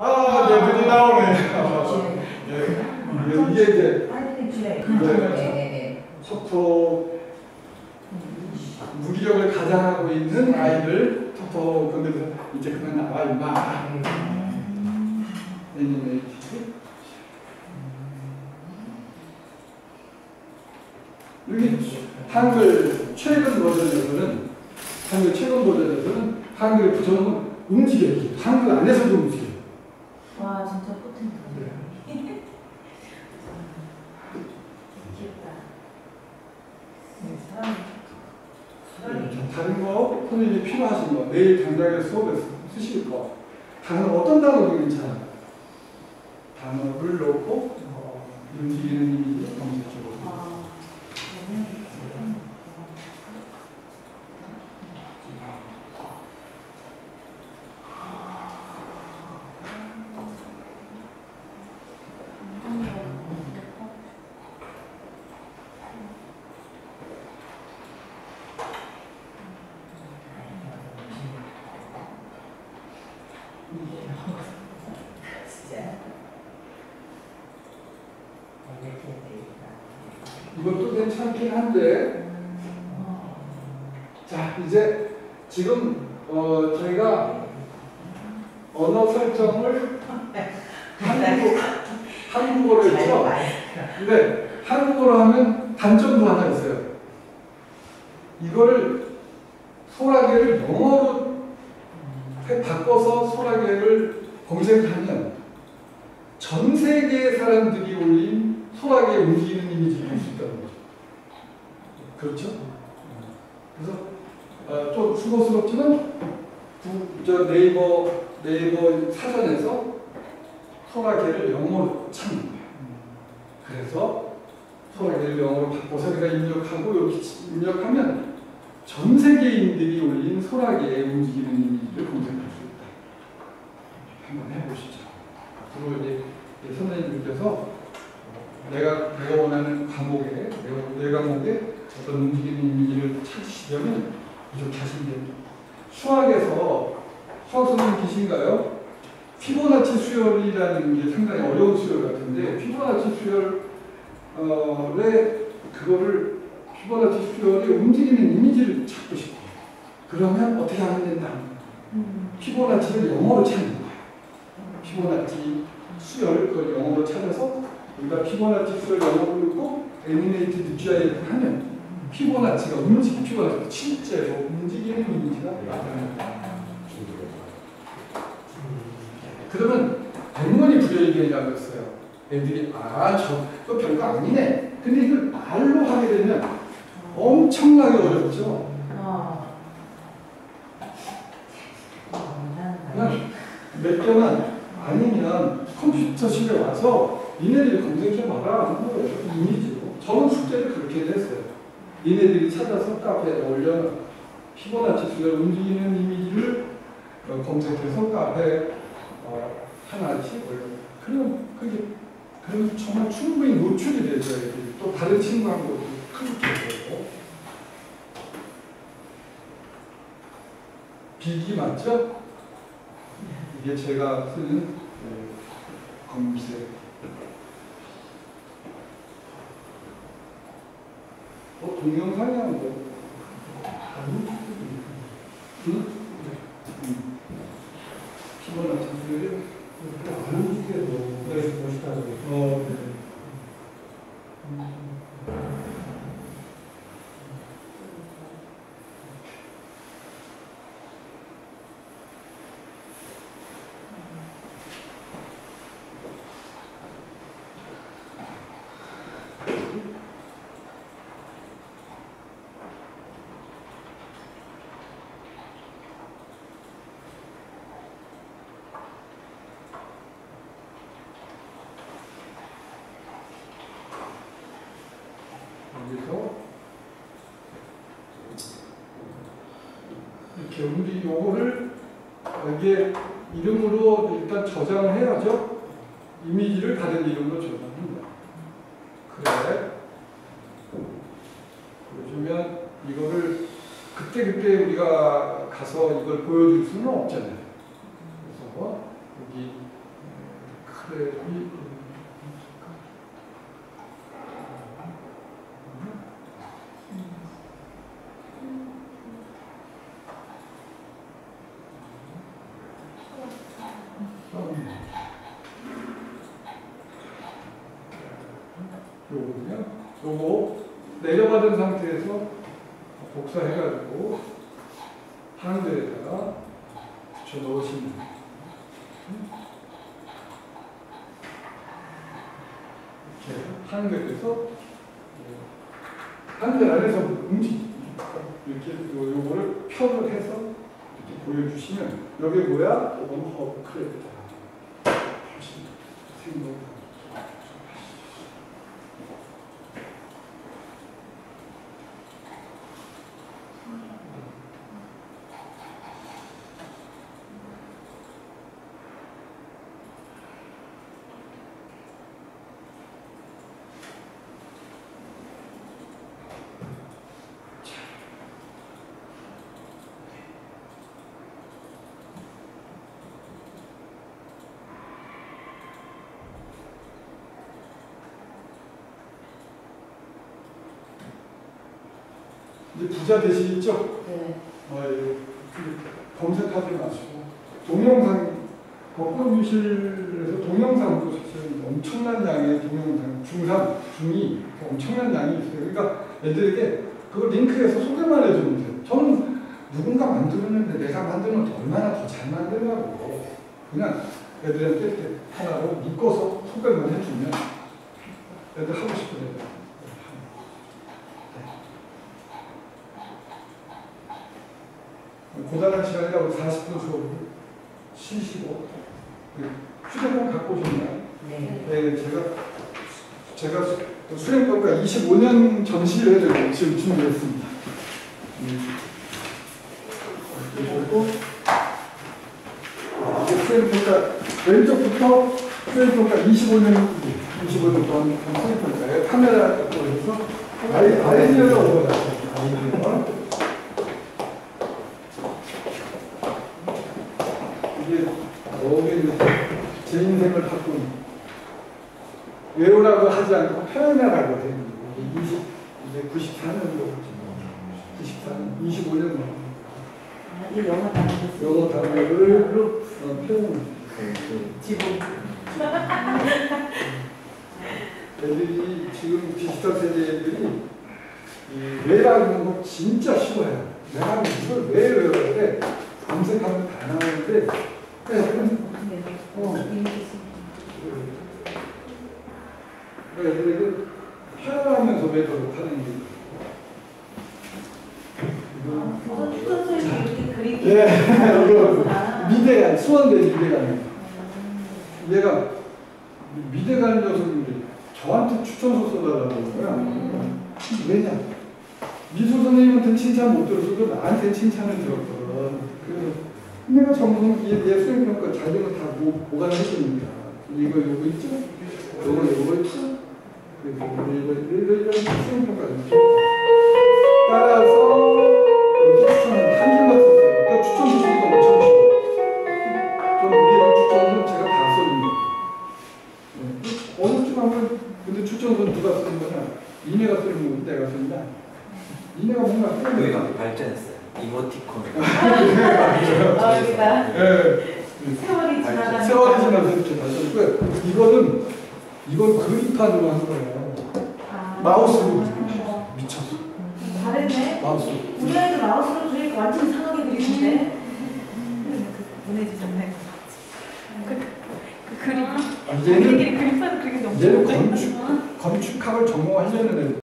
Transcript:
아, 네, 눈이 나오네. 이게 이제 톡톡 무기력을 가장하고 있는 아이를 톡톡 건드려서 이제 그만 나와 임마. 애니메이티브. 여기 한글 최근 버전에서는 한글 부정은 움직여요. 한글 안에서도 움직여요. 와 진짜 포텐트. 네. 다른 거 선생님이 필요하신 거 내일 당장에 수업에 쓰실 거 단어 어떤 단어도 괜찮아요. 단어를 넣고 움직이는 이미지 검색적으로. 이것도 괜찮긴 한데, 자 이제 지금 저희가 언어 설정을 한국어로 했죠. 근데 한국어로 하면 단점도 하나 있어요. 이거를 소라게를 영어로 바꿔서 소라게를 검색하면 전 세계의 사람들이 올린 소라게 움직이는 이미지를 볼 수 있다는 거죠. 그렇죠? 그래서 좀 수고스럽지만 저 네이버 사전에서 소라게를 영어로 찾는 거예요. 그래서 소라게를 영어로 바꿔서 우리가 입력하고 여기 입력하면 전 세계인들이 올린 소라게의 움직이는 이미지를 검색할 수 있다. 한번 해보시죠. 앞으로 이제 선생님께서 내가 원하는 과목에 내 과목에 어떤 움직이는 이미지를 찾으시려면 이렇게 하시면 됩니다. 수학에서 수학 선생님 계신가요? 피보나치 수열이라는 게 상당히 어려운 수열 같은데 피보나치 수열의 그거를 피보나치 수열의 움직이는 이미지를 찾고 싶어요. 그러면 어떻게 하면 된다? 피보나치를 영어로 찾는 거예요. 피보나치 수열 그걸 영어로 찾아서 우리가 피보나치 수열 영어로 읽고 애니메이티드 GIF 하면 피보나치가 피보나치가 실제로 움직이는 이미지가 나타납니다. 그러면 백문이 불여일견이라고 했어요. 애들이 저 별거 아니네. 근데 이걸 말로 하게 되면 엄청나게 어렵죠. 그냥 몇 개만 아니면 컴퓨터실에 와서 니네들이 검색해봐라 하는 거예요. 이미지로. 저는 숙제를 그렇게 했어요. 니네들이 찾아서 카페에 올려 피보나치 수열 움직이는 이미지를 검색해서 카페에 하나씩 올려. 그럼 정말 충분히 노출이 되죠. 또 다른 친구하고 크게 되고. 비기 맞죠? 이게 제가 쓰는 검색. 동영상이야 뭐. 피보나치 수열이 안 움직여도 멋있다고. 네. 이렇게 우리 요거를 여기에 이름으로 일단 저장을 해야죠. 이미지를 다른 이름으로 저장합니다. 그래. 그러면 이거를 그때 우리가 가서 이걸 보여줄 수는 없잖아요. 그래서 여기 그래, 요거요. 요거 내려받은 상태에서 복사해가지고 한글에다가 붙여 넣으시면 돼요. 이렇게 한글에서 한글 안에서 이렇게 요거를 표를 해서 이렇게 보여주시면 여기 뭐야? 이건 허브크래프트다. 생각. 이제 부자 되시겠죠? 네. 검색하지 마시고 동영상 법권유실에서 동영상도 사실 엄청난 양의 동영상 중3, 중2 엄청난 양이 있어요. 그러니까 애들에게 그걸 링크해서 소개만 해주면 돼요. 저는 누군가 만들었는데 내가 만들면 더 얼마나 더 잘 만들냐고 그냥 애들한테 이렇게 하나로 묶어서 소개만 해주면 애들 하고 싶은 애들 고단한 시간이라고 40분 수업을 쉬시고 휴대폰 갖고 오셨나요? 네. 네, 제가 수행평가 25년 전시회를 지금 준비했습니다. 그리고 수행평가 왼쪽부터 수행평가 25년 동안 수행평가에 카메라 갖고 오셔서 아이디어를 얻어가세요. 아이디어. 여기 제 인생을 바꾼 외우라고 하지 않고 표현하라고 된 이제 94년도 94년 25년 이 영어 단어를 표현 지금 애들이 지금 디지털 세대 애들이 이 외라는 거 진짜 쉬워요. 내가 이걸 왜 외워야 돼? 검색하면 다 나오는데 애들에게 표현하면서 외도록 하는 게 이렇게 그리기 미대가 수원대 미대가 얘가 미대 가는 녀석인데 저한테 추천서 써달라고 거야. 왜냐? 미술 선생님한테 칭찬 못 들었어도 나한테 칭찬을 들었거든. 그래서 내가 전부 얘 수행평가 자료를 다 보관을 해줍니다. 이거 있죠? 요거 있죠? 이거 수행평가 따라서 이렇게 추천을 한 줄만 썼어요. 그러니까 추천 주시기가 엄청 쉬워. 저는 이게 추천은 제가 다 써줍니다. 어느 쯤 하면 근데 추천서는 누가 쓰는 거냐? 이내가 쓰는 거고 내가 쓴다. 이내가 뭔가 그게 많이 발전했어요. 이모티콘. 여기가 세월이 지나가면서 세월이 지나서 이렇게 발전했고요. 이건 그림판으로 한 거예요. 마우스로 미쳤어. 다르네. 마우스. 우리 아이도 마우스로 그리니까 완전 상하게 그리는데 보내주셨네. 그 그림. 얘는 그림판을 그리기 너무 건축학을 전공하려는 애